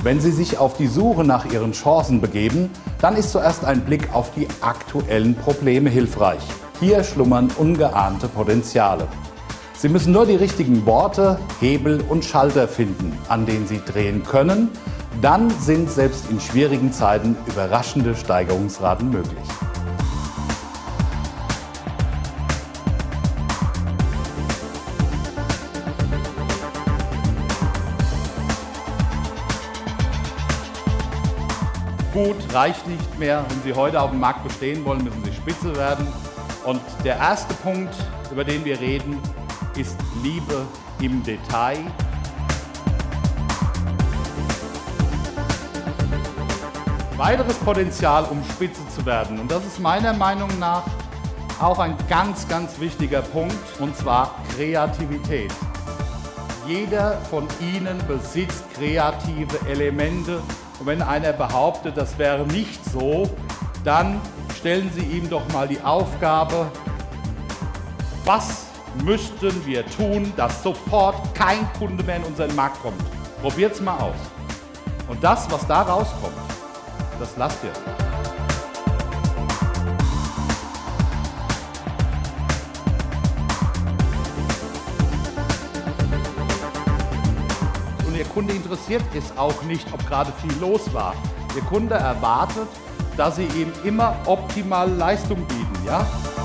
Wenn Sie sich auf die Suche nach Ihren Chancen begeben, dann ist zuerst ein Blick auf die aktuellen Probleme hilfreich. Hier schlummern ungeahnte Potenziale. Sie müssen nur die richtigen Worte, Hebel und Schalter finden, an denen Sie drehen können. Dann sind selbst in schwierigen Zeiten überraschende Steigerungsraten möglich. Gut reicht nicht mehr. Wenn Sie heute auf dem Markt bestehen wollen, müssen Sie Spitze werden. Und der erste Punkt, über den wir reden, ist Liebe im Detail. Weiteres Potenzial, um Spitze zu werden. Und das ist meiner Meinung nach auch ein ganz, ganz wichtiger Punkt, und zwar Kreativität. Jeder von Ihnen besitzt kreative Elemente. Und wenn einer behauptet, das wäre nicht so, dann stellen Sie ihm doch mal die Aufgabe, was müssten wir tun, dass sofort kein Kunde mehr in unseren Markt kommt. Probiert es mal aus. Und das, was da rauskommt, das lasst ihr. Ihr Kunde interessiert es auch nicht, ob gerade viel los war. Ihr Kunde erwartet, dass Sie ihm immer optimale Leistung bieten. Ja?